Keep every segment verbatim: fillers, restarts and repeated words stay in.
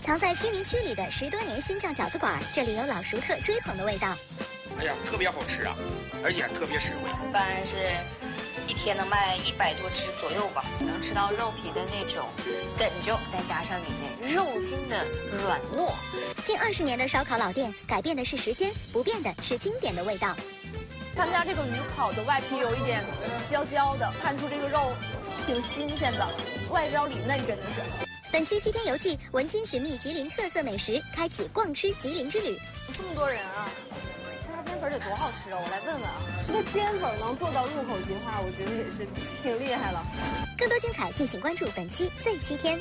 藏在居民区里的十多年熏酱饺子馆，这里有老熟客追捧的味道。 哎呀，特别好吃啊，而且特别实惠。 一般是一天能卖一百多只左右吧。 能吃到肉皮的那种哏啾，再加上里面肉筋的软糯。 近二十年的烧烤老店，改变的是时间，不变的是经典的味道。 他们家这个鱼烤的外皮有一点焦焦的，看出这个肉挺新鲜的，外焦里嫩，真的是。 本期七天游记，文津寻觅吉林特色美食，开启逛吃吉林之旅。 这么多人啊，这家煎粉得多好吃啊！我来问问啊，这个煎粉能做到入口即化，我觉得也是挺厉害了。 更多精彩，敬请关注本期最七天。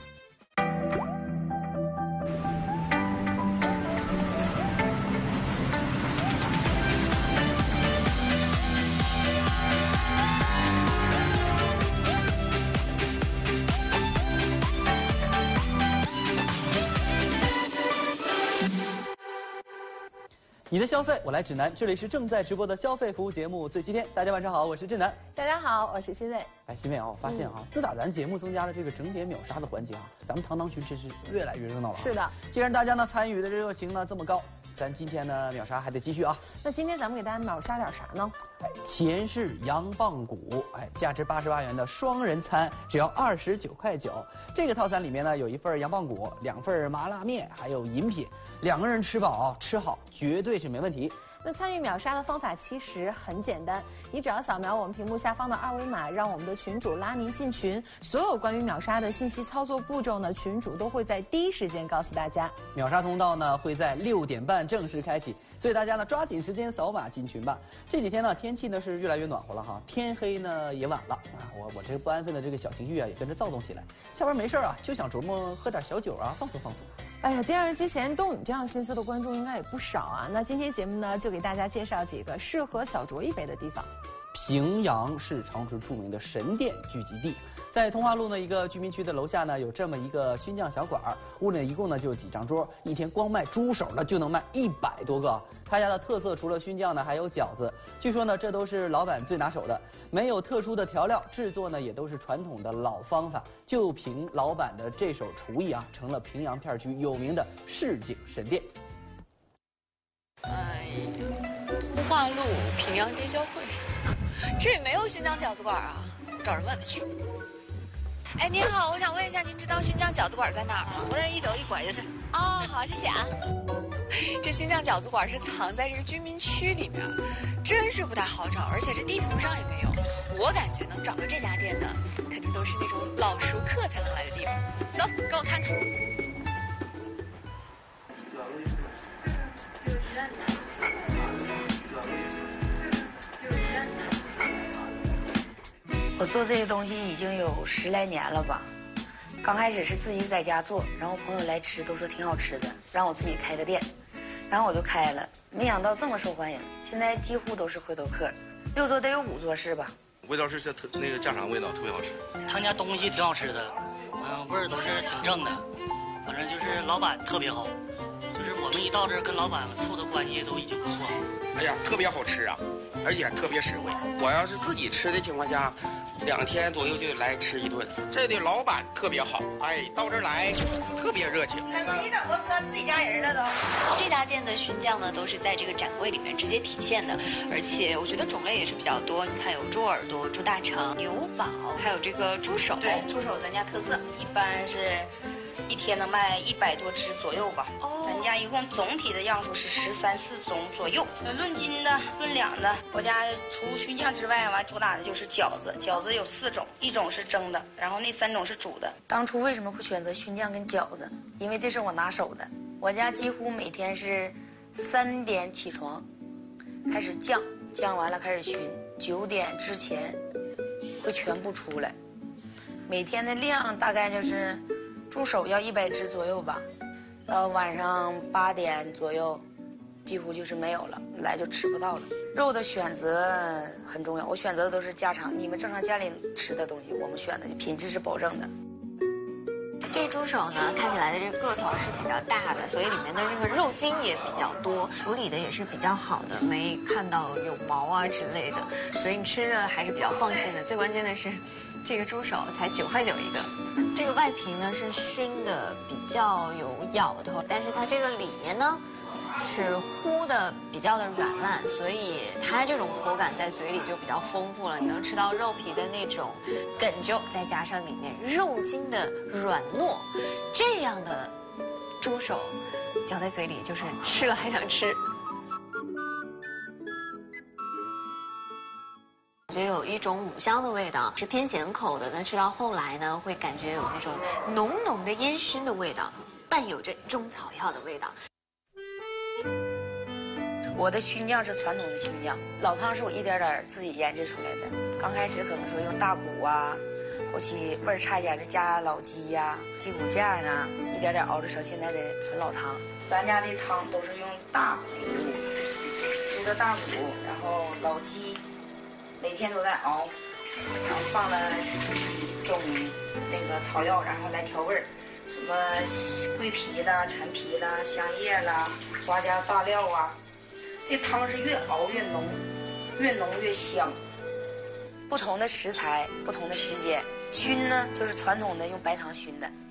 你的消费我来指南，这里是正在直播的消费服务节目最七天。大家晚上好，我是正南。 大家好，我是欣慰。 哎，欣慰啊，我发现啊，嗯、自打咱节目增加了这个整点秒杀的环节啊，咱们堂堂群真是越来越热闹了。 是的， 既然大家呢参与的热情呢这么高，咱今天呢秒杀还得继续啊。 那今天咱们给大家秒杀点啥呢？ 哎，前世羊棒骨，哎，价值八十八元的双人餐，只要二十九块九。这个套餐里面呢有一份羊棒骨，两份麻辣面，还有饮品，两个人吃饱吃好，绝对是没问题。 那参与秒杀的方法其实很简单，你只要扫描我们屏幕下方的二维码，让我们的群主拉您进群。所有关于秒杀的信息操作步骤呢，群主都会在第一时间告诉大家。 秒杀通道呢会在六点半正式开启，所以大家呢抓紧时间扫码进群吧。这几天呢天气呢是越来越暖和了哈，天黑呢也晚了啊，我我这个不安分的这个小情绪啊也跟着躁动起来。下班没事啊就想琢磨喝点小酒啊放松放松。 哎呀，电视机前动你这样心思的观众应该也不少啊。那今天节目呢，就给大家介绍几个适合小酌一杯的地方。 平阳是长春著名的神店聚集地，在通化路呢一个居民区的楼下呢有这么一个熏酱小馆，屋里一共呢就几张桌，一天光卖猪手呢就能卖一百多个。他家的特色除了熏酱呢还有饺子，据说呢这都是老板最拿手的，没有特殊的调料，制作呢也都是传统的老方法，就凭老板的这手厨艺啊，成了平阳片区有名的市井神店。 哎，通化路平阳街交汇，这里没有熏酱饺子馆啊，我找人问问去。哎，您好，我想问一下，您知道熏酱饺子馆在哪儿吗？ 我这一走一拐就是。 哦，好，谢谢啊。这熏酱饺子馆是藏在这个居民区里面，真是不太好找，而且这地图上也没有。我感觉能找到这家店的，肯定都是那种老熟客才能来的地方。走，跟我看看。 我做这个东西已经有十来年了吧。刚开始是自己在家做，然后朋友来吃都说挺好吃的，让我自己开个店，然后我就开了，没想到这么受欢迎，现在几乎都是回头客，六桌得有五桌是吧？ 味道是这特那个家常味道，特别好吃。 他家东西挺好吃的，嗯，味儿都是挺正的，反正就是老板特别好，就是我们一到这儿跟老板处的关系都已经不错了。 哎呀，特别好吃啊，而且特别实惠。我要是自己吃的情况下，两天左右就来吃一顿。这的老板特别好，哎，到这儿来特别热情。 你怎么搁自己家人了都？ 这家店的熏酱呢，都是在这个展柜里面直接体现的，而且我觉得种类也是比较多。你看有猪耳朵、猪大肠、牛宝，还有这个猪手。 对，猪手咱家特色，一般是一天能卖一百多只左右吧。哦，咱家一共总体的样数是十三四种左右。论斤的、论两的，我家除熏酱之外，完主打的就是饺子。饺子有四种，一种是蒸的，然后那三种是煮的。当初为什么会选择熏酱跟饺子？因为这是我拿手的。我家几乎每天是三点起床，开始酱，酱完了开始熏，九点之前会全部出来。每天的量大概就是猪手要一百只左右吧，到晚上八点左右几乎就是没有了，来就吃不到了。肉的选择很重要，我选择的都是家常，你们正常家里吃的东西，我们选的品质是保证的。 这猪手呢，看起来的这个个头是比较大的，所以里面的这个肉筋也比较多，处理的也是比较好的，没看到有毛啊之类的，所以你吃着还是比较放心的。最关键的是， 这个猪手才九块九一个。这个外皮呢是熏的比较有咬头，但是它这个里面呢是糊的比较的软烂，所以它这种口感在嘴里就比较丰富了。你能吃到肉皮的那种哏啾，再加上里面肉筋的软糯，这样的猪手嚼在嘴里就是吃了还想吃。感觉有一种五香的味道，是偏咸口的呢。吃到后来呢，会感觉有那种浓浓的烟熏的味道，伴有着中草药的味道。 我的熏酱是传统的熏酱，老汤是我一点点自己研制出来的。刚开始可能说用大骨啊，后期味儿差一点的加老鸡呀、啊、鸡骨架啊，一点点熬制成现在的纯老汤。咱家的汤都是用大骨煮，煮的大骨，然后老鸡。每天都在熬，然后放了几种那个草药，然后来调味儿，什么桂皮啦、陈皮啦、香叶啦、花椒大料啊。这汤是越熬越浓，越浓越香。不同的食材，不同的时间，熏呢就是传统的用白糖熏的。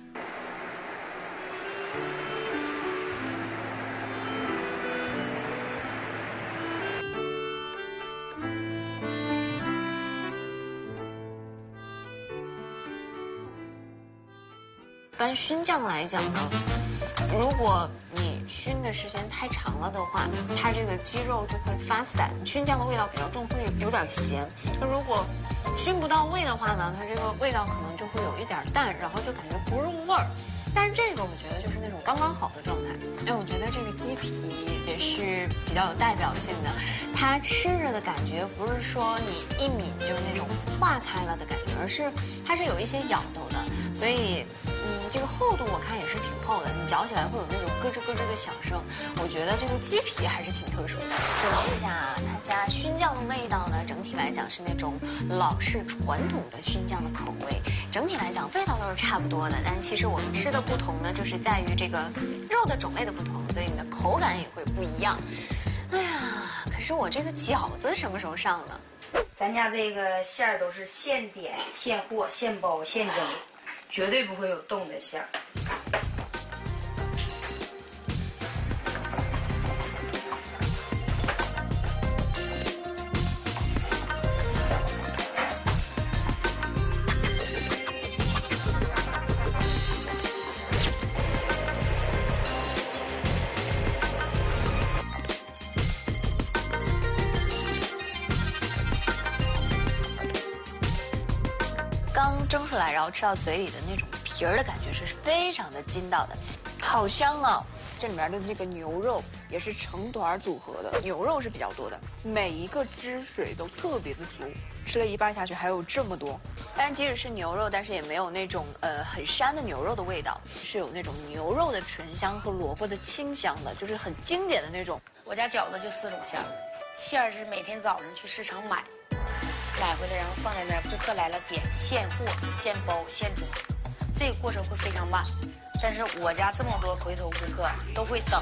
般熏酱来讲呢，如果你熏的时间太长了的话，它这个鸡肉就会发散，熏酱的味道比较重，会有点咸。那如果熏不到位的话呢，它这个味道可能就会有一点淡，然后就感觉不入味儿。但是这个我觉得就是那种刚刚好的状态。哎，我觉得这个鸡皮也是比较有代表性的，它吃着的感觉不是说你一抿就那种化开了的感觉，而是它是有一些咬头的，所以。嗯，这个厚度我看也是挺厚的，你嚼起来会有那种咯吱咯吱的响声。我觉得这个鸡皮还是挺特殊的。总结一下，他家熏酱的味道呢，整体来讲是那种老式传统的熏酱的口味。整体来讲味道都是差不多的，但是其实我们吃的不同呢，就是在于这个肉的种类的不同，所以你的口感也会不一样。哎呀，可是我这个饺子什么时候上呢？ 咱家这个馅儿都是现点、现和、现包、现蒸。绝对不会有冻的馅儿。 刚蒸出来，然后吃到嘴里的那种皮儿的感觉是非常的筋道的，好香啊！这里面的这个牛肉也是成团组合的，牛肉是比较多的，每一个汁水都特别的足，吃了一半下去还有这么多。但即使是牛肉，但是也没有那种呃很膻的牛肉的味道，是有那种牛肉的醇香和萝卜的清香的，就是很经典的那种。 我家饺子就四种馅儿，馅儿是每天早上去市场买。买回来，然后放在那儿，顾客来了点现和、现包、现煮，这个过程会非常慢，但是我家这么多回头顾客都会等。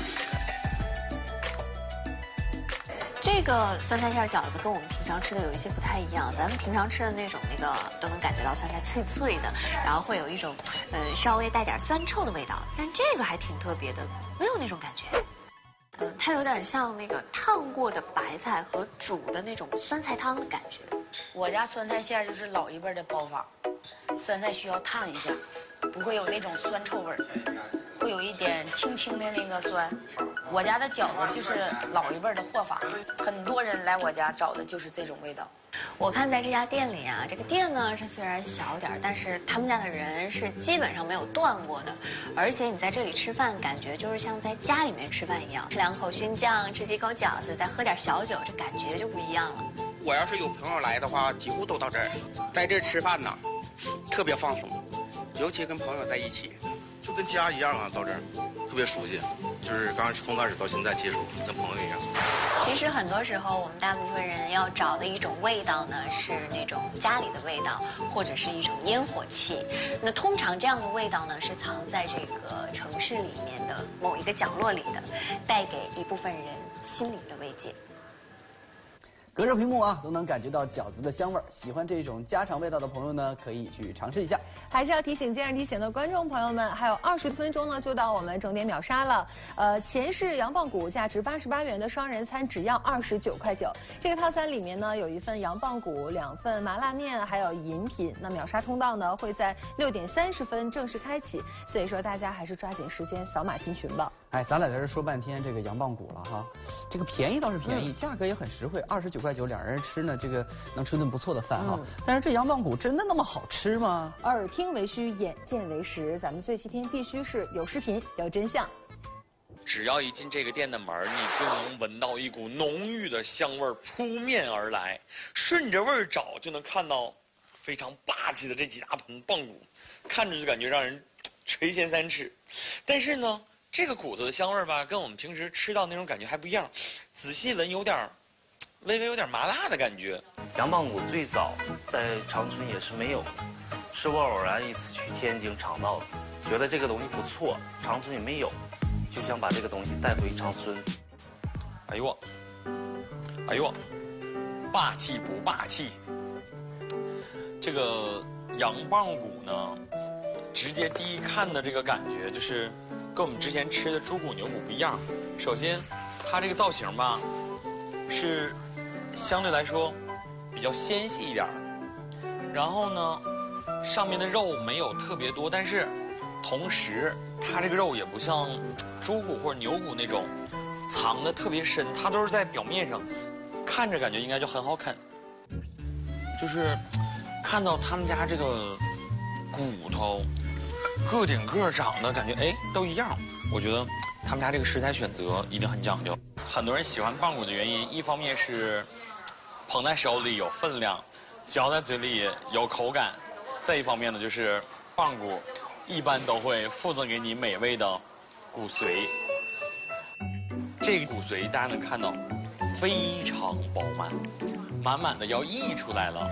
这个酸菜馅饺子跟我们平常吃的有一些不太一样，咱们平常吃的那种那个都能感觉到酸菜脆脆的，然后会有一种呃稍微带点酸臭的味道，但这个还挺特别的，没有那种感觉。嗯，它有点像那个烫过的白菜和煮的那种酸菜汤的感觉。 我家酸菜馅就是老一辈的包法，酸菜需要烫一下，不会有那种酸臭味儿，会有一点轻轻的那个酸。我家的饺子就是老一辈的和法，很多人来我家找的就是这种味道。 我看在这家店里啊，这个店呢是虽然小点儿，但是他们家的人是基本上没有断过的，而且你在这里吃饭，感觉就是像在家里面吃饭一样，吃两口熏酱，吃几口饺子，再喝点小酒，这感觉就不一样了。 我要是有朋友来的话，几乎都到这儿，在这儿吃饭呢，特别放松，尤其跟朋友在一起， 就跟家一样啊，到这儿特别熟悉，就是刚从开始到现在接触，跟朋友一样。 其实很多时候，我们大部分人要找的一种味道呢，是那种家里的味道，或者是一种烟火气。那通常这样的味道呢，是藏在这个城市里面的某一个角落里的，带给一部分人心灵的慰藉。 隔着屏幕啊，都能感觉到饺子的香味儿。喜欢这种家常味道的朋友呢，可以去尝试一下。 还是要提醒今日提醒的观众朋友们，还有二十分钟呢，就到我们整点秒杀了。呃，前世羊棒骨价值八十八元的双人餐只要二十九块九。这个套餐里面呢，有一份羊棒骨，两份麻辣面，还有饮品。那秒杀通道呢，会在六点三十分正式开启，所以说大家还是抓紧时间扫码进群吧。 哎，咱俩在这说半天这个羊棒骨了哈，这个便宜倒是便宜，嗯、价格也很实惠，二十九块九，两人吃呢，这个能吃顿不错的饭哈。嗯、但是这羊棒骨真的那么好吃吗？ 耳听为虚，眼见为实，咱们最七天必须是有视频有真相。 只要一进这个店的门，你就能闻到一股浓郁的香味扑面而来，顺着味儿找就能看到非常霸气的这几大盆棒骨，看着就感觉让人垂涎三尺。但是呢，这个骨头的香味吧，跟我们平时吃到那种感觉还不一样，仔细闻有点微微有点麻辣的感觉。 羊棒骨最早在长春也是没有的，是我偶然一次去天津尝到的，觉得这个东西不错，长春也没有，就想把这个东西带回长春。 哎呦，哎呦，霸气不霸气？这个羊棒骨呢，直接第一看的这个感觉就是跟我们之前吃的猪骨、牛骨不一样。首先，它这个造型吧，是相对来说比较纤细一点。然后呢，上面的肉没有特别多，但是同时它这个肉也不像猪骨或者牛骨那种藏的特别深，它都是在表面上，看着感觉应该就很好啃。就是看到他们家这个骨头个顶个长的感觉，哎，都一样。我觉得他们家这个食材选择一定很讲究。很多人喜欢棒骨的原因，一方面是捧在手里有分量，嚼在嘴里有口感；再一方面呢，就是棒骨一般都会附赠给你美味的骨髓。这个骨髓大家能看到，非常饱满，满满的要溢出来了。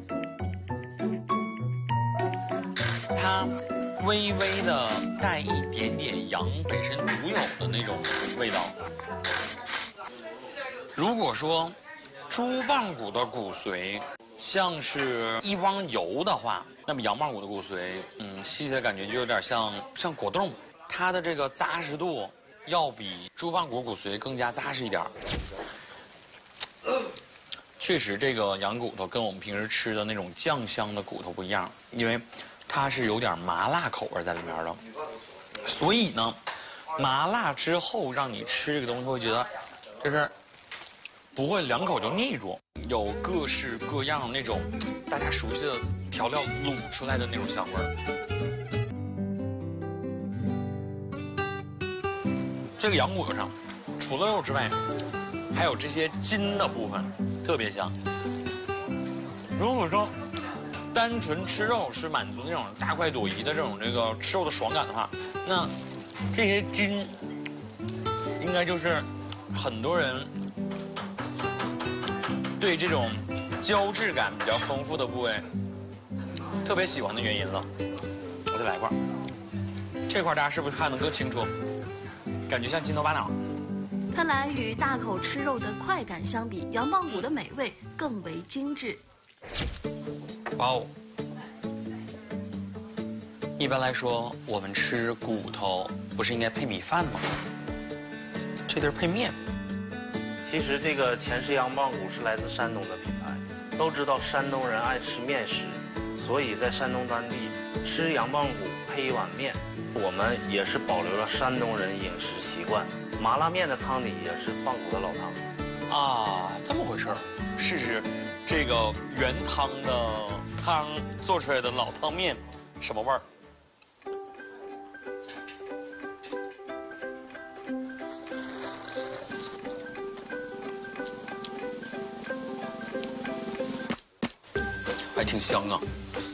它微微的带一点点羊本身独有的那种味道。如果说猪棒骨的骨髓像是一汪油的话，那么羊棒骨的骨髓，嗯，吸起来感觉就有点像像果冻，它的这个扎实度要比猪棒骨骨髓更加扎实一点。确实，这个羊骨头跟我们平时吃的那种酱香的骨头不一样，因为它是有点麻辣口味在里面的，所以呢，麻辣之后让你吃这个东西会觉得，就是不会两口就腻住，有各式各样那种大家熟悉的调料卤出来的那种香味儿。这个羊骨头上，除了肉之外，还有这些筋的部分，特别香。如果说单纯吃肉是满足那种大快朵颐的这种这个吃肉的爽感的话，那这些筋应该就是很多人对这种胶质感比较丰富的部位特别喜欢的原因了。我再来一块，这块大家是不是看得更清楚？感觉像筋头巴脑。 看来与大口吃肉的快感相比，羊棒骨的美味更为精致。 哇哦！一般来说，我们吃骨头不是应该配米饭吗？这地儿配面。 其实这个前世羊棒骨是来自山东的品牌，都知道山东人爱吃面食，所以在山东当地吃羊棒骨配一碗面，我们也是保留了山东人饮食习惯。麻辣面的汤底也是棒骨的老汤。 啊，这么回事儿。试试这个原汤的汤做出来的老汤面，什么味儿？还挺香啊。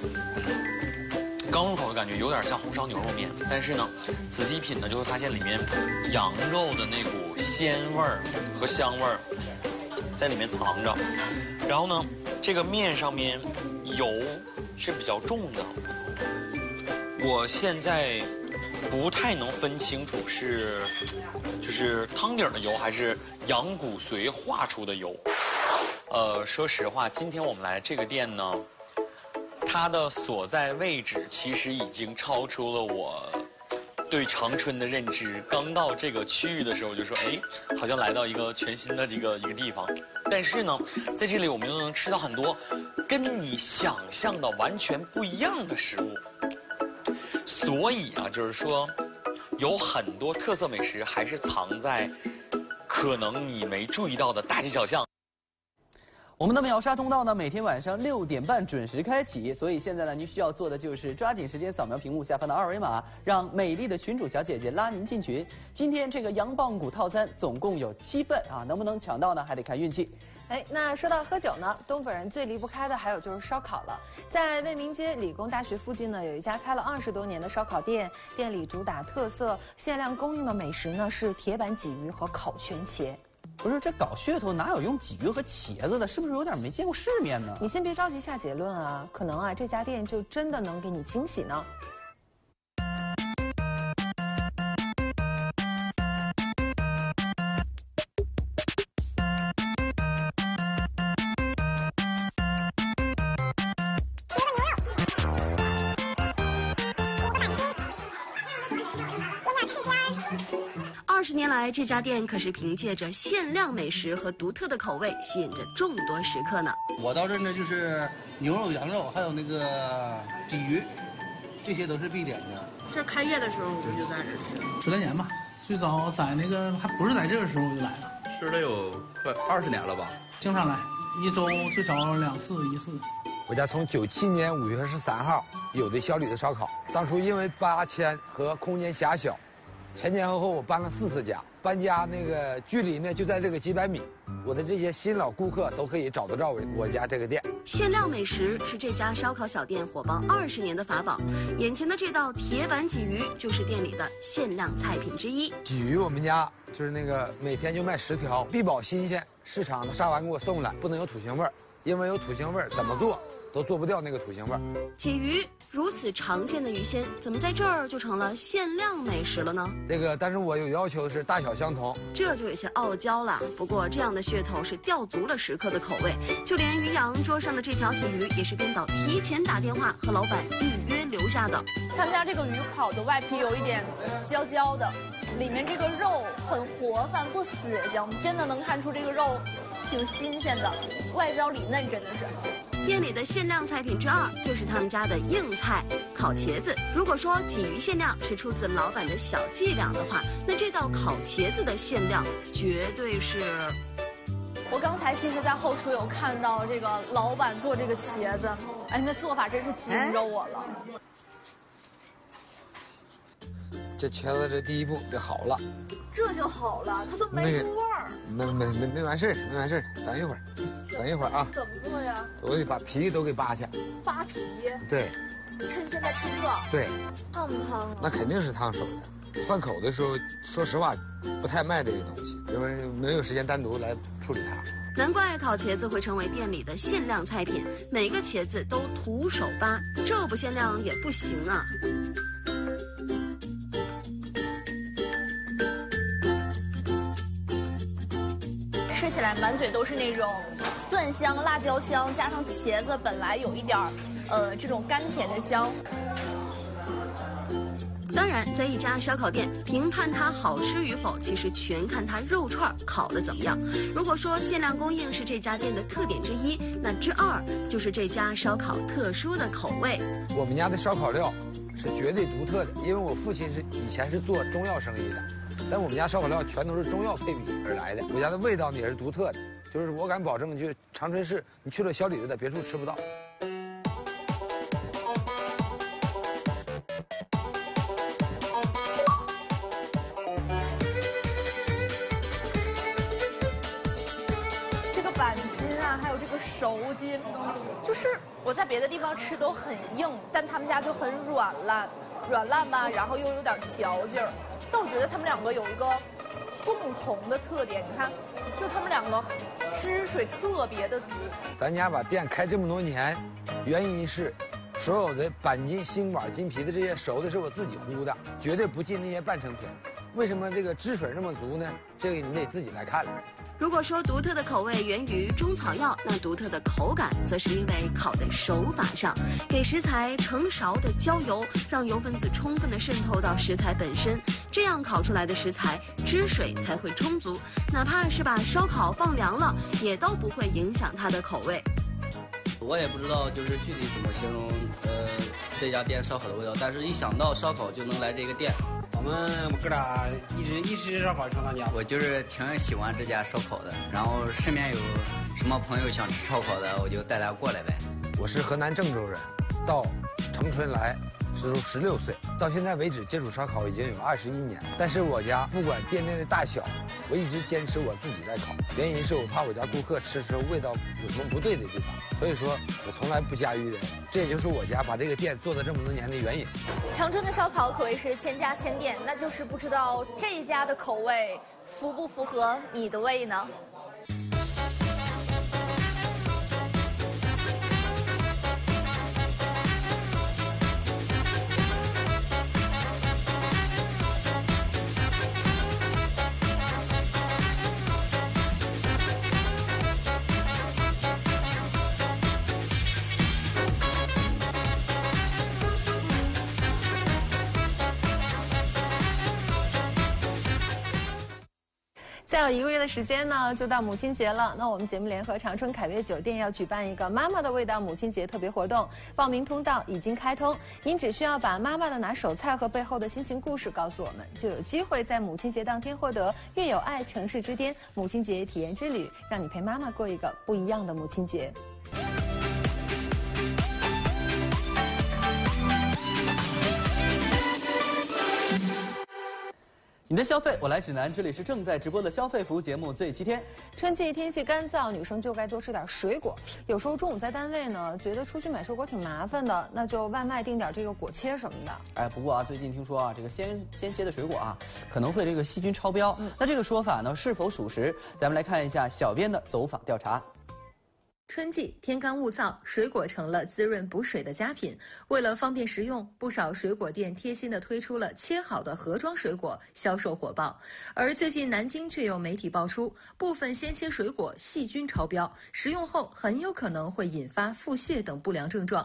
刚入口的感觉有点像红烧牛肉面，但是呢，仔细品呢就会发现里面羊肉的那股鲜味儿和香味儿在里面藏着。然后呢，这个面上面油是比较重的，我现在不太能分清楚是就是汤底的油还是羊骨髓化出的油。 呃，说实话，今天我们来这个店呢，它的所在位置其实已经超出了我对长春的认知。刚到这个区域的时候，就说，哎，好像来到一个全新的这个一个地方。但是呢，在这里我们又能吃到很多跟你想象的完全不一样的食物。所以啊，就是说，有很多特色美食还是藏在可能你没注意到的大街小巷。 我们的秒杀通道呢，每天晚上六点半准时开启，所以现在呢，您需要做的就是抓紧时间扫描屏幕下方的二维码，让美丽的群主小姐姐拉您进群。今天这个羊棒骨套餐总共有七份啊，能不能抢到呢？还得看运气。 哎，那说到喝酒呢，东北人最离不开的还有就是烧烤了。在卫民街理工大学附近呢，有一家开了二十多年的烧烤店，店里主打特色限量供应的美食呢是铁板鲫鱼和烤全茄。 不是，这搞噱头哪有用鲫鱼和茄子的？是不是有点没见过世面呢？ 你先别着急下结论啊，可能啊这家店就真的能给你惊喜呢。 二十年来，这家店可是凭借着限量美食和独特的口味，吸引着众多食客呢。 我到这儿呢，就是牛肉、羊肉，还有那个鲫鱼，这些都是必点的。 这开业的时候我就在这吃， 十来年吧。最早在那个还不是在这个时候我就来了， 吃了有快二十年了吧。 经常来，一周最少两次一次。 我家从九七年五月十三号有的小李子烧烤，当初因为八迁和空间狭小。前前后后我搬了四次家，搬家那个距离呢就在这个几百米，我的这些新老顾客都可以找得着我家这个店。 限量美食是这家烧烤小店火爆二十年的法宝，眼前的这道铁板鲫鱼就是店里的限量菜品之一。 鲫鱼我们家就是那个每天就卖十条，必保新鲜，市场的杀完给我送来，不能有土腥味儿，因为有土腥味儿怎么做都做不掉那个土腥味儿。 鲫鱼如此常见的鱼鲜，怎么在这儿就成了限量美食了呢？ 这个，但是我有要求是大小相同， 这就有些傲娇了。不过这样的噱头是吊足了食客的口味，就连于洋桌上的这条鲫鱼也是编导提前打电话和老板预约留下的。 他们家这个鱼烤的外皮有一点焦焦的，里面这个肉很活泛不死腥，真的能看出这个肉挺新鲜的，外焦里嫩，真的是。 店里的限量菜品之二就是他们家的硬菜烤茄子。如果说鲫鱼限量是出自老板的小伎俩的话，那这道烤茄子的限量绝对是。 我刚才其实，在后厨有看到这个老板做这个茄子，哎，那做法真是惊着我了。 这茄子这第一步就好了， 这就好了，它都没出味儿。 没没没没完事儿，没完事儿，等一会儿，等一会儿啊。 怎么做呀？ 我得把皮都给扒下。 扒皮？ 对。 趁现在趁热。 对。 烫不烫啊？ 那肯定是烫手的。饭口的时候，说实话，不太卖这个东西，因为没有时间单独来处理它。 难怪烤茄子会成为店里的限量菜品，每个茄子都徒手扒，这不限量也不行啊。 吃起来满嘴都是那种蒜香、辣椒香，加上茄子本来有一点儿，呃，这种甘甜的香。 当然，在一家烧烤店评判它好吃与否，其实全看它肉串烤得怎么样。如果说限量供应是这家店的特点之一，那之二就是这家烧烤特殊的口味。 我们家的烧烤料是绝对独特的，因为我父亲是以前是做中药生意的。但我们家烧烤料全都是中药配比而来的，我家的味道呢也是独特的，就是我敢保证，就长春市你去了小李子的别处吃不到。 这个板筋啊，还有这个熟筋，就是我在别的地方吃都很硬，但他们家就很软烂，软烂吧，然后又有点嚼劲儿。但我觉得他们两个有一个共同的特点，你看，就他们两个汁水特别的足。 咱家把店开这么多年，原因是所有的板筋、心管、筋皮的这些熟的是我自己烀的，绝对不进那些半成品。为什么这个汁水那么足呢？这个你得自己来看了。 如果说独特的口味源于中草药，那独特的口感则是因为烤的手法上，给食材成勺的浇油，让油分子充分的渗透到食材本身，这样烤出来的食材汁水才会充足，哪怕是把烧烤放凉了，也都不会影响它的口味。 我也不知道就是具体怎么形容，呃，这家店烧烤的味道，但是一想到烧烤就能来这个店。 我们哥俩一直一直烧烤成他家。 我就是挺喜欢这家烧烤的，然后身边有什么朋友想吃烧烤的，我就带他过来呗。 我是河南郑州人，到长春来时候十六岁，到现在为止接触烧烤已经有二十一年。但是我家不管店面的大小，我一直坚持我自己在烤，原因是我怕我家顾客吃的时候味道有什么不对的地方，所以说我从来不加于人，这也就是我家把这个店做了这么多年的原因。 长春的烧烤可谓是千家千店，那就是不知道这一家的口味符不符合你的胃呢？ 再有一个月的时间呢，就到母亲节了。那我们节目联合长春凯悦酒店要举办一个妈妈的味道母亲节特别活动，报名通道已经开通。您只需要把妈妈的拿手菜和背后的心情故事告诉我们，就有机会在母亲节当天获得悦有爱城市之巅母亲节体验之旅，让你陪妈妈过一个不一样的母亲节。 你的消费我来指南，这里是正在直播的消费服务节目《最七天》。 春季天气干燥，女生就该多吃点水果。有时候中午在单位呢，觉得出去买水果挺麻烦的，那就外卖订点这个果切什么的。 哎，不过啊，最近听说啊，这个鲜鲜切的水果啊，可能会这个细菌超标。嗯、那这个说法呢，是否属实？咱们来看一下小编的走访调查。 春季天干物燥，水果成了滋润补水的佳品。为了方便食用，不少水果店贴心地推出了切好的盒装水果，销售火爆。而最近南京却有媒体爆出，部分鲜切水果细菌超标，食用后很有可能会引发腹泻等不良症状。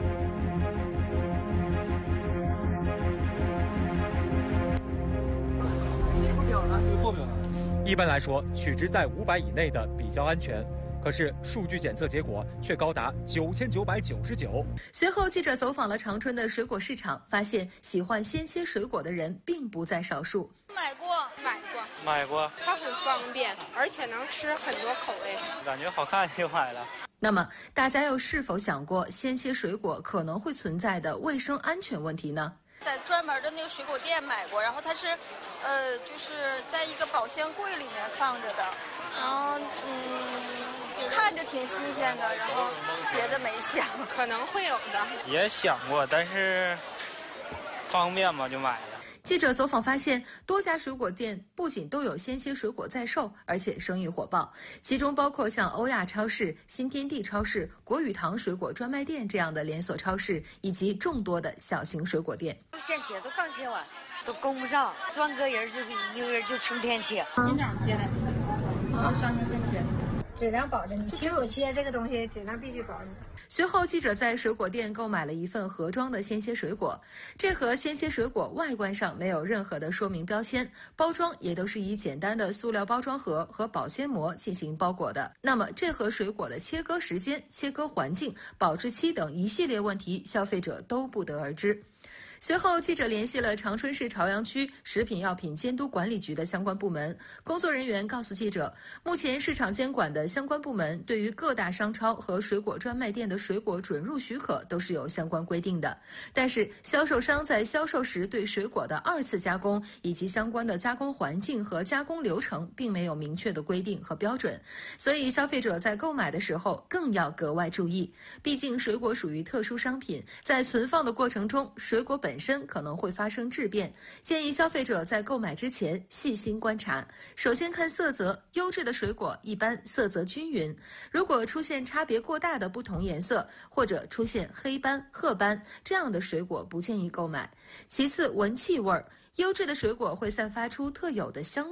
一般来说，取值在五百以内的比较安全。可是数据检测结果却高达九千九百九十九。 随后，记者走访了长春的水果市场，发现喜欢鲜切水果的人并不在少数。 买过，买过， 买过。 它很方便，而且能吃很多口味。 感觉好看就买了。 那么，大家又是否想过鲜切水果可能会存在的卫生安全问题呢？ 在专门的那个水果店买过，然后它是，呃，就是在一个保鲜柜里面放着的，然后嗯，看着挺新鲜的，然后别的没想， 可能会有的。 也想过，但是方便嘛，就买了。 记者走访发现，多家水果店不仅都有鲜切水果在售，而且生意火爆，其中包括像欧亚超市、新天地超市、国语堂水果专卖店这样的连锁超市，以及众多的小型水果店。 现切都刚切完，都供不上，转个人就一个人就成天切。 今早上切的，啊，刚刚现切。质量保证，其实我切这个东西质量必须保证。 随后，记者在水果店购买了一份盒装的鲜切水果。这盒鲜切水果外观上没有任何的说明标签，包装也都是以简单的塑料包装盒和保鲜膜进行包裹的。那么，这盒水果的切割时间、切割环境、保质期等一系列问题，消费者都不得而知。随后，记者联系了长春市朝阳区食品药品监督管理局的相关部门，工作人员告诉记者，目前市场监管的相关部门对于各大商超和水果专卖店的水果准入许可都是有相关规定的，但是销售商在销售时对水果的二次加工以及相关的加工环境和加工流程并没有明确的规定和标准，所以消费者在购买的时候更要格外注意。毕竟水果属于特殊商品，在存放的过程中，水果本本身可能会发生质变，建议消费者在购买之前细心观察。首先看色泽，优质的水果一般色泽均匀，如果出现差别过大的不同颜色，或者出现黑斑、褐斑，这样的水果不建议购买。其次，闻气味，优质的水果会散发出特有的香味儿。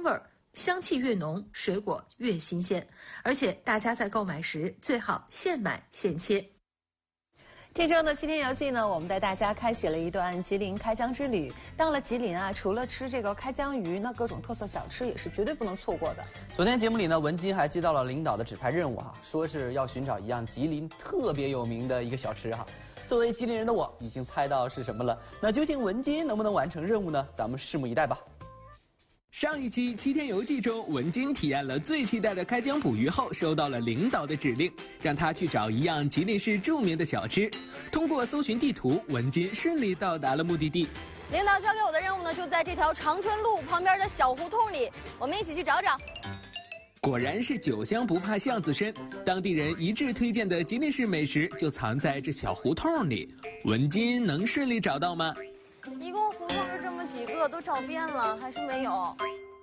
香气越浓，水果越新鲜，而且大家在购买时最好现买现切。 这周的七天游记呢，我们带大家开启了一段吉林开江之旅。到了吉林啊，除了吃这个开江鱼，那各种特色小吃也是绝对不能错过的。 昨天节目里呢，文金还接到了领导的指派任务哈，说是要寻找一样吉林特别有名的一个小吃哈。作为吉林人的我，已经猜到是什么了。那究竟文金能不能完成任务呢？咱们拭目以待吧。 上一期《七天游记》中，文金体验了最期待的开江捕鱼后，收到了领导的指令，让他去找一样吉林市著名的小吃。通过搜寻地图，文金顺利到达了目的地。 领导交给我的任务呢，就在这条长春路旁边的小胡同里，我们一起去找找。 果然是酒香不怕巷子深，当地人一致推荐的吉林市美食就藏在这小胡同里。文金能顺利找到吗？ 一共胡同就这么几个，都找遍了，还是没有。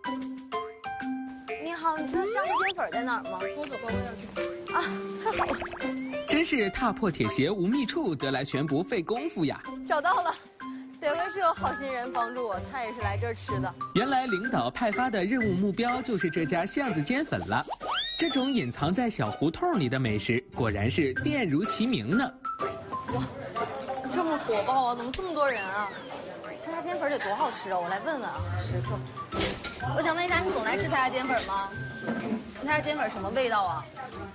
你好，你知道巷子煎粉在哪儿吗？我走高坡去。啊，太好了！ 真是踏破铁鞋无觅处，得来全不费功夫呀。 找到了，得亏是有好心人帮助我，他也是来这儿吃的。 原来领导派发的任务目标就是这家巷子煎粉了。这种隐藏在小胡同里的美食，果然是店如其名呢。 哇，这么火爆啊！怎么这么多人啊？他家煎粉得多好吃啊！我来问问啊，食客。我想问一下，你总来吃他家煎粉吗？他家煎粉什么味道啊？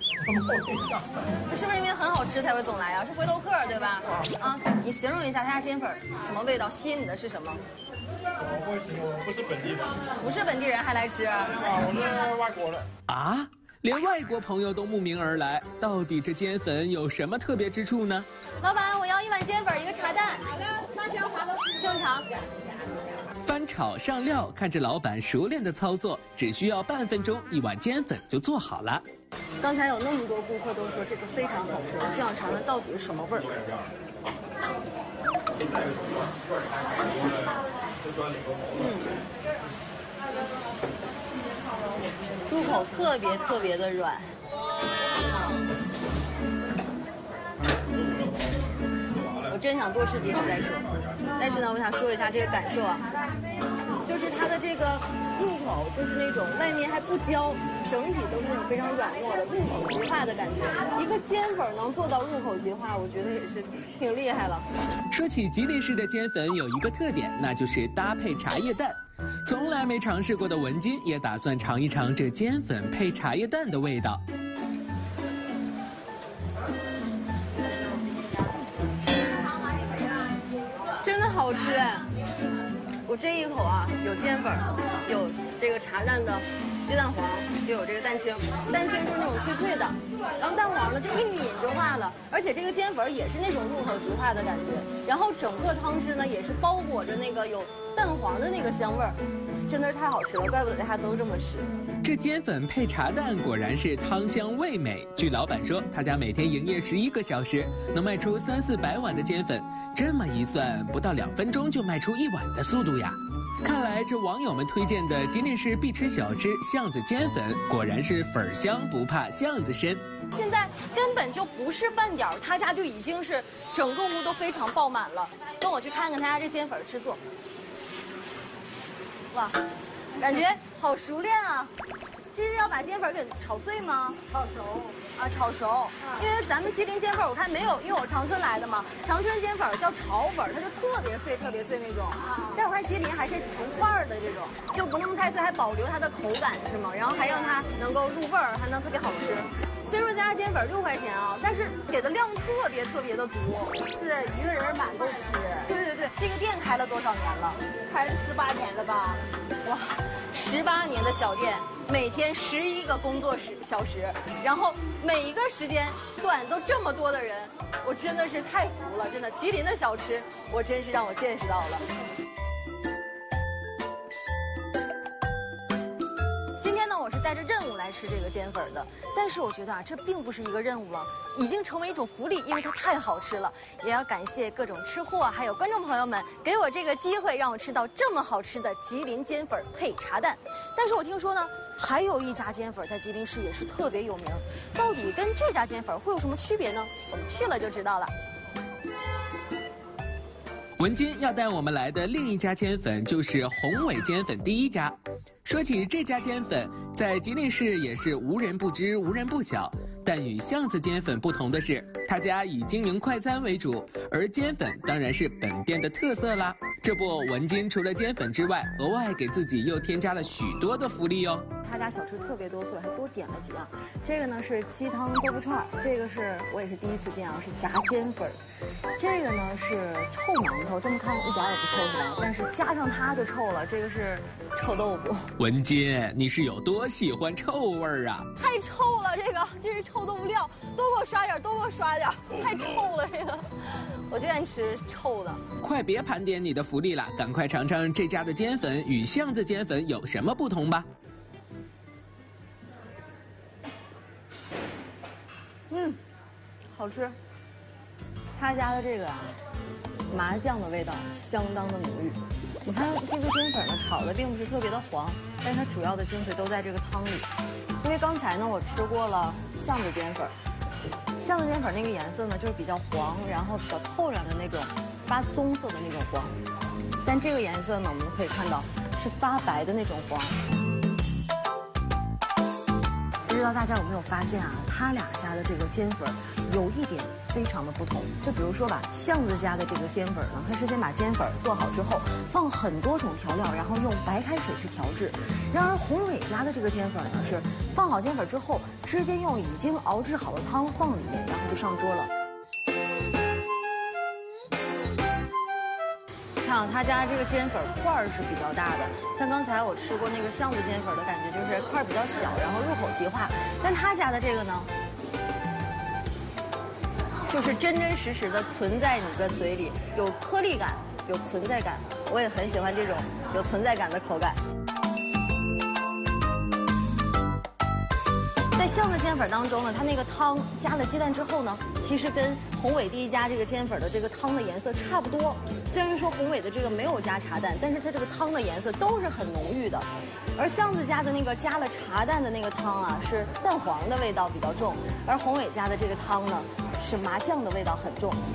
是不是因为很好吃才会总来啊？是回头客对吧？啊，你形容一下他家煎粉什么味道？吸引你的是什么？ 我不形容，不是本地的。 不是本地人还来吃？啊， 我是外国的。 啊？连外国朋友都慕名而来，到底这煎粉有什么特别之处呢？ 老板，我要一碗煎粉，一个茶蛋。好的，辣椒啥都正常。 翻炒上料，看着老板熟练的操作，只需要半分钟，一碗煎粉就做好了。 刚才有那么多顾客都说这个非常好吃，我就想尝尝到底是什么味儿。嗯，入口特别特别的软。我真想多吃几口再说，但是呢，我想说一下这个感受啊，就是它的这个入口就是那种外面还不焦，整体都是那种非常软糯的入口即化的感觉。一个煎粉能做到入口即化，我觉得也是挺厉害了。 说起吉林市的煎粉，有一个特点，那就是搭配茶叶蛋。从来没尝试过的文金也打算尝一尝这煎粉配茶叶蛋的味道。 真的好吃哎！我这一口啊，有煎粉，有这个茶蛋的鸡蛋黄，又有这个蛋清，蛋清就是那种脆脆的，然后蛋黄呢就一抿就化了，而且这个煎粉也是那种入口即化的感觉，然后整个汤汁呢也是包裹着那个有蛋黄的那个香味儿，真的是太好吃了，怪不得大家都这么吃。 这煎粉配茶蛋果然是汤香味美。据老板说，他家每天营业十一个小时，能卖出三四百碗的煎粉。这么一算，不到两分钟就卖出一碗的速度呀！看来这网友们推荐的吉林市必吃小吃巷子煎粉，果然是粉香不怕巷子深。 现在根本就不是饭点儿，他家就已经是整个屋都非常爆满了。跟我去看看他家这煎粉制作。哇，感觉好熟练啊！这是要把煎粉给炒碎吗？炒熟。啊，炒熟。因为咱们吉林煎粉我看没有，因为我长春来的嘛，长春煎粉叫炒粉，它就特别碎、特别碎那种。但我看吉林还是成块儿的这种，就不那么太碎，还保留它的口感是吗？然后还让它能够入味儿，还能特别好吃。虽说家煎粉六块钱啊，但是给的量特别特别的足，是一个人满够吃。对对对，这个店开了多少年了？开了十八年了吧？哇，十八年的小店，每天十一个工作时小时，然后每一个时间段都这么多的人，我真的是太服了，真的。吉林的小吃，我真是让我见识到了。我是带着任务来吃这个煎粉的，但是我觉得啊，这并不是一个任务了，已经成为一种福利，因为它太好吃了。也要感谢各种吃货还有观众朋友们给我这个机会，让我吃到这么好吃的吉林煎粉配茶蛋。但是我听说呢，还有一家煎粉在吉林市也是特别有名，到底跟这家煎粉会有什么区别呢？我们去了就知道了。 文金要带我们来的另一家煎粉就是宏伟煎粉第一家。说起这家煎粉，在吉林市也是无人不知、无人不晓。但与巷子煎粉不同的是，他家以经营快餐为主，而煎粉当然是本店的特色啦。这不，文金除了煎粉之外，额外给自己又添加了许多的福利哦。 他家小吃特别多，所以还多点了几样。这个呢是鸡汤豆腐串，这个是我也是第一次见啊，是炸煎粉。这个呢是臭馒头，这么看一点也不臭是吧？但是加上它就臭了。这个是臭豆腐。 文金，你是有多喜欢臭味儿啊？ 太臭了，这个这是臭豆腐料，都给我刷点，都给我刷点，太臭了这个，我就愿意吃臭的。 快别盘点你的福利了，赶快尝尝这家的煎粉与巷子煎粉有什么不同吧。 嗯，好吃。他家的这个啊，麻酱的味道相当的浓郁。你看这个煎粉呢，炒的并不是特别的黄，但是它主要的精髓都在这个汤里。因为刚才呢，我吃过了巷子煎粉，巷子煎粉那个颜色呢，就是比较黄，然后比较透亮的那种发棕色的那种黄。但这个颜色呢，我们可以看到是发白的那种黄。不知道大家有没有发现啊？他俩家的这个煎粉有一点非常的不同。就比如说吧，巷子家的这个煎粉呢，它是先把煎粉做好之后，放很多种调料，然后用白开水去调制。然而宏伟家的这个煎粉呢，是放好煎粉之后，直接用已经熬制好的汤放里面，然后就上桌了。看啊，他家这个煎粉块儿是比较大的，像刚才我吃过那个巷子煎粉的感觉，就是块儿比较小，然后入口即化。但他家的这个呢，就是真真实实的存在你的嘴里，有颗粒感，有存在感。我也很喜欢这种有存在感的口感。在巷子煎粉当中呢，它那个汤加了鸡蛋之后呢，其实跟宏伟第一家这个煎粉的这个汤的颜色差不多。虽然说宏伟的这个没有加茶蛋，但是它这个汤的颜色都是很浓郁的。而巷子家的那个加了茶蛋的那个汤啊，是蛋黄的味道比较重，而宏伟家的这个汤呢，是麻酱的味道很重。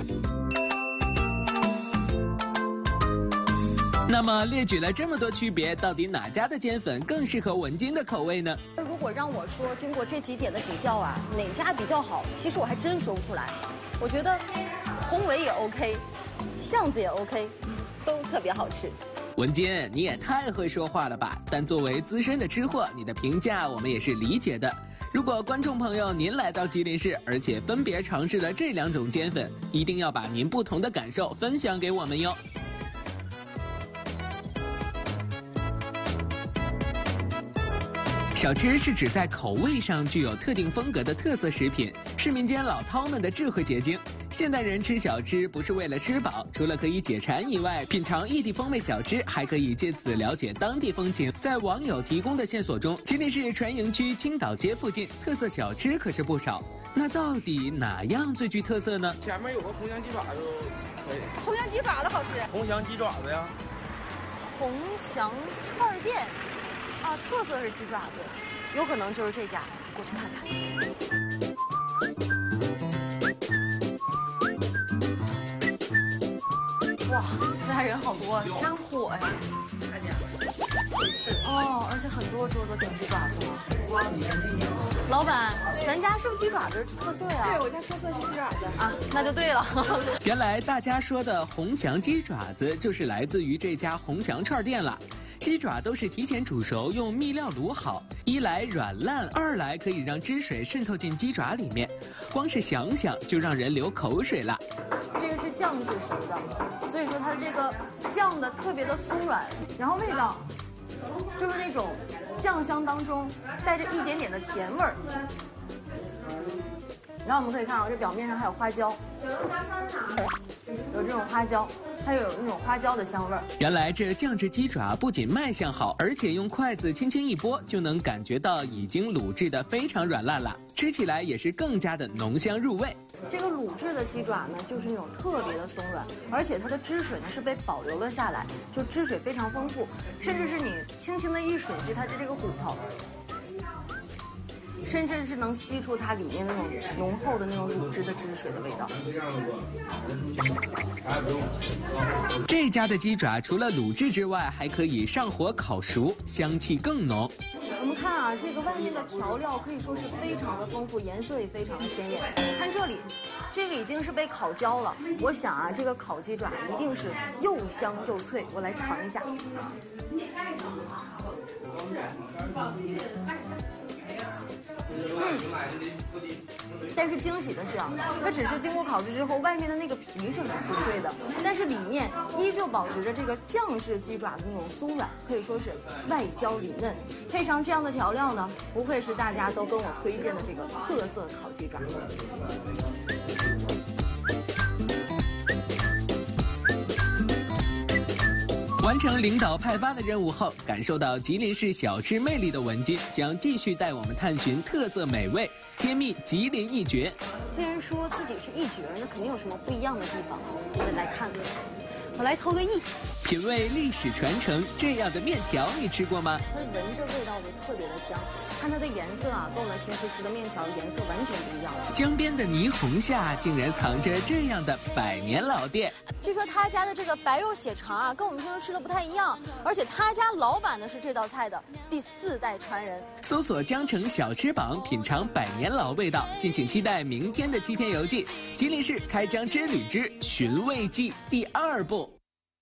那么列举了这么多区别，到底哪家的煎粉更适合文金的口味呢？ 如果让我说，经过这几点的比较啊，哪家比较好？其实我还真说不出来。我觉得宏伟也 OK， 巷子也 OK， 都特别好吃。 文金，你也太会说话了吧！但作为资深的吃货，你的评价我们也是理解的。如果观众朋友您来到吉林市，而且分别尝试了这两种煎粉，一定要把您不同的感受分享给我们哟。小吃是指在口味上具有特定风格的特色食品，是民间老饕们的智慧结晶。现代人吃小吃不是为了吃饱，除了可以解馋以外，品尝异地风味小吃还可以借此了解当地风情。在网友提供的线索中，吉林市船营区青岛街附近特色小吃可是不少。那到底哪样最具特色呢？ 前面有个红祥鸡爪子，可以。 红祥鸡爪子好吃。 红祥鸡爪子呀。 红祥串店。啊，特色是鸡爪子，有可能就是这家，过去看看。哇，这家人好多，真火呀！哦，而且很多桌都点鸡爪子了。老板，咱家是不是鸡爪子特色呀？ 对，我家特色是鸡爪子啊，那就对了。 原来大家说的红祥鸡爪子就是来自于这家红祥串店了。鸡爪都是提前煮熟，用秘料卤好，一来软烂，二来可以让汁水渗透进鸡爪里面，光是想想就让人流口水了。 这个是酱制熟的，所以说它的这个酱的特别的酥软，然后味道就是那种酱香当中带着一点点的甜味儿。然后我们可以看到，这表面上还有花椒，有这种花椒。它又有那种花椒的香味儿。 原来这酱制鸡爪不仅卖相好，而且用筷子轻轻一拨就能感觉到已经卤制的非常软烂了，吃起来也是更加的浓香入味。 这个卤制的鸡爪呢，就是那种特别的松软，而且它的汁水呢是被保留了下来，就汁水非常丰富，甚至是你轻轻的一吮吸它的这个骨头， 甚至是能吸出它里面那种浓厚的那种乳汁的汁水的味道。 这家的鸡爪除了卤制之外，还可以上火烤熟，香气更浓。 我们看啊，这个外面的调料可以说是非常的丰富，颜色也非常的鲜艳。看这里，这个已经是被烤焦了。我想啊，这个烤鸡爪一定是又香又脆。我来尝一下。嗯，但是惊喜的是啊，它只是经过烤制之后，外面的那个皮是很酥脆的，但是里面依旧保持着这个酱式鸡爪的那种松软，可以说是外焦里嫩。配上这样的调料呢，不愧是大家都跟我推荐的这个特色烤鸡爪。 完成领导派发的任务后，感受到吉林市小吃魅力的文君将继续带我们探寻特色美味，揭秘吉林一绝。 既然说自己是一绝，那肯定有什么不一样的地方，我得来看看。我来偷个艺， 品味历史传承。这样的面条你吃过吗？ 它闻着味道就特别的香，看它的颜色啊，跟我们平时吃的面条颜色完全不一样。 江边的霓虹下，竟然藏着这样的百年老店。 据说他家的这个白肉血肠啊，跟我们平时吃的不太一样，而且他家老板呢是这道菜的第四代传人。 搜索江城小吃榜，品尝百年老味道。敬请期待明天的七天游记，吉林市开疆之旅之寻味记第二部。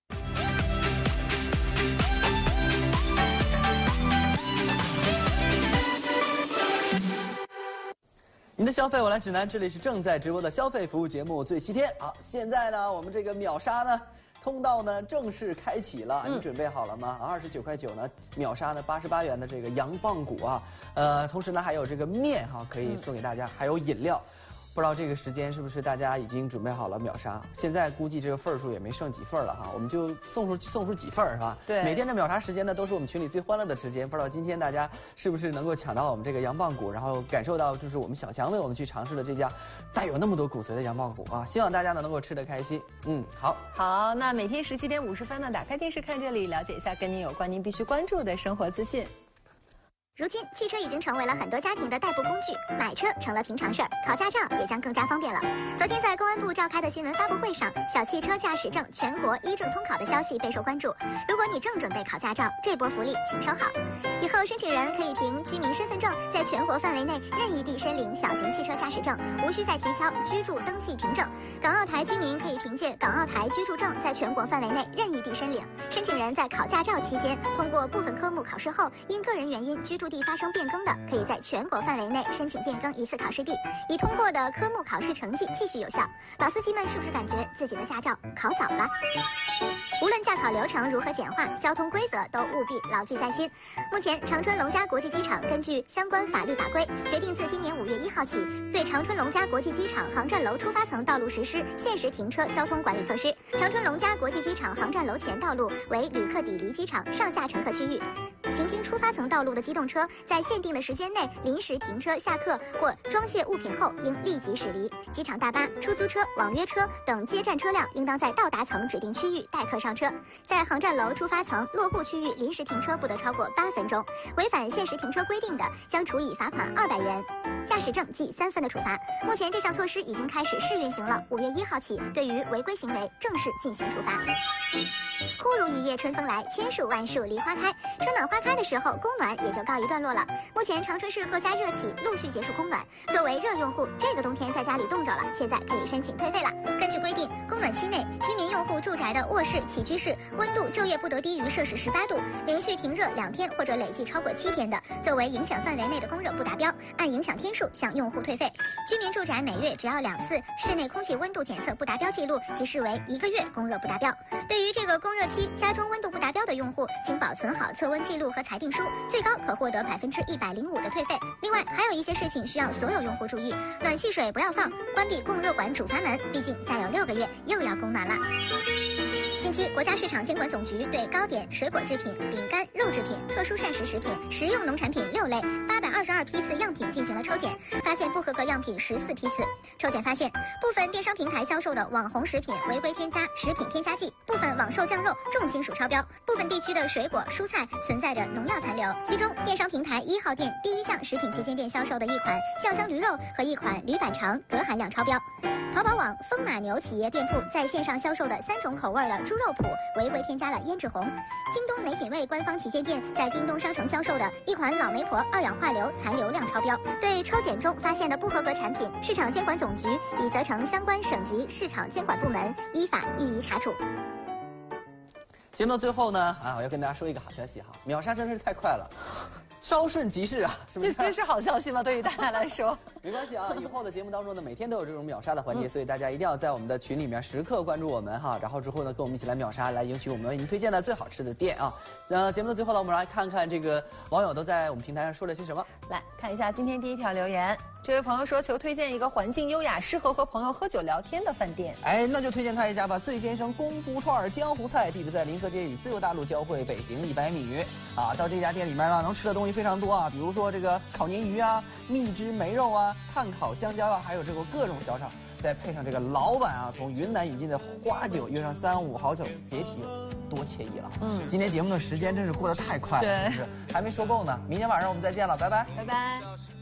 您的消费我来指南，这里是正在直播的消费服务节目最七天。好，现在呢，我们这个秒杀呢通道呢正式开启了，嗯、你准备好了吗？二十九块九呢，秒杀呢八十八元的这个羊棒骨啊，呃，同时呢还有这个面哈、啊、可以送给大家，嗯、还有饮料。不知道这个时间是不是大家已经准备好了秒杀？现在估计这个份数也没剩几份了哈，我们就送出送出几份是吧？ 对， 每天的秒杀时间呢都是我们群里最欢乐的时间。不知道今天大家是不是能够抢到我们这个羊棒骨，然后感受到就是我们小强为我们去尝试的这家带有那么多骨髓的羊棒骨啊！希望大家呢能够吃得开心。嗯，好， 好，那每天十七点五十分呢，打开电视看这里，了解一下跟您有关您必须关注的生活资讯。 如今，汽车已经成为了很多家庭的代步工具，买车成了平常事儿，考驾照也将更加方便了。昨天在公安部召开的新闻发布会上，小汽车驾驶证全国一证通考的消息备受关注。如果你正准备考驾照，这波福利请收好。以后申请人可以凭居民身份证在全国范围内任意地申领小型汽车驾驶证，无需再提交居住登记凭证。港澳台居民可以凭借港澳台居住证在全国范围内任意地申领。申请人在考驾照期间通过部分科目考试后，因个人原因居住地发生变更的，可以在全国范围内申请变更一次考试地，已通过的科目考试成绩继续有效。老司机们是不是感觉自己的驾照考早了？无论驾考流程如何简化，交通规则都务必牢记在心。目前，长春龙嘉国际机场根据相关法律法规，决定自今年五月一号起，对长春龙嘉国际机场航站楼出发层道路实施限时停车交通管理措施。长春龙嘉国际机场航站楼前道路为旅客抵离机场上下乘客区域，行经出发层道路的机动车在限定的时间内临时停车下客或装卸物品后，应立即驶离。机场大巴、出租车、网约车等接站车辆应当在到达层指定区域待客上车。在航站楼出发层落户区域临时停车不得超过八分钟，违反限时停车规定的，将处以罚款二百元、驾驶证记三分的处罚。目前这项措施已经开始试运行了，五月一号起，对于违规行为正式进行处罚。忽如一夜春风来，千树万树梨花开。春暖花开的时候，供暖也就告一段落了。目前长春市各家热企陆续结束供暖，作为热用户，这个冬天在家里冻着了，现在可以申请退费了。根据规定，供暖期内，居民用户住宅的卧室、起居室温度昼夜不得低于摄氏十八度，连续停热两天或者累计超过七天的，作为影响范围内的供热不达标，按影响天数向用户退费。居民住宅每月只要两次室内空气温度检测不达标记录，即视为一个月供热不达标。对于这个供热期家中温度不达标的用户，请保存好测温记录和裁定书，最高可获得百分之一百零五的退费。另外，还有一些事情需要所有用户注意：暖气水不要放，关闭供热管主阀门，毕竟再有六个月又要供暖了。近期，国家市场监管总局对糕点、水果制品、饼干、肉制品和特殊膳食食品、食用农产品六类、八百二十二批次样品进行了抽检，发现不合格样品十四批次。抽检发现，部分电商平台销售的网红食品违规添加食品添加剂，部分网售酱肉重金属超标，部分地区的水果蔬菜存在着农药残留。其中，电商平台一号店第一项食品旗舰店销售的一款酱香驴肉和一款驴板肠镉含量超标。淘宝网风马牛企业店铺在线上销售的三种口味的猪肉脯违规添加了胭脂红。京东美品味官方旗舰店在京东商城销售的一款老媒婆二氧化硫残留量超标。对抽检中发现的不合格产品，市场监管总局已责成相关省级市场监管部门依法予以查处。 节目的最后呢，啊，我要跟大家说一个好消息哈，秒杀真的是太快了。稍瞬即逝啊，是不是？ 这真是好消息吗？对于大家来说， 没关系啊。以后的节目当中呢，每天都有这种秒杀的环节，嗯、所以大家一定要在我们的群里面时刻关注我们哈。然后之后呢，跟我们一起来秒杀，来赢取我们为您推荐的最好吃的店啊。那节目的最后呢，我们来看看这个网友都在我们平台上说了些什么。 来看一下今天第一条留言，这位朋友说求推荐一个环境优雅、适合和朋友喝酒聊天的饭店。 哎，那就推荐他一家吧，醉先生功夫串江湖菜，地址在临河街与自由大路交汇，北行一百米啊。到这家店里面呢，能吃的东西非常多啊，比如说这个烤鲶鱼啊、蜜汁梅肉啊、炭烤香蕉啊，还有这个各种小炒，再配上这个老板啊从云南引进的花酒，约上三五好酒，别提多惬意了。嗯，今天节目的时间真是过得太快了，是不是？还没说够呢，明天晚上我们再见了，拜拜， 拜拜。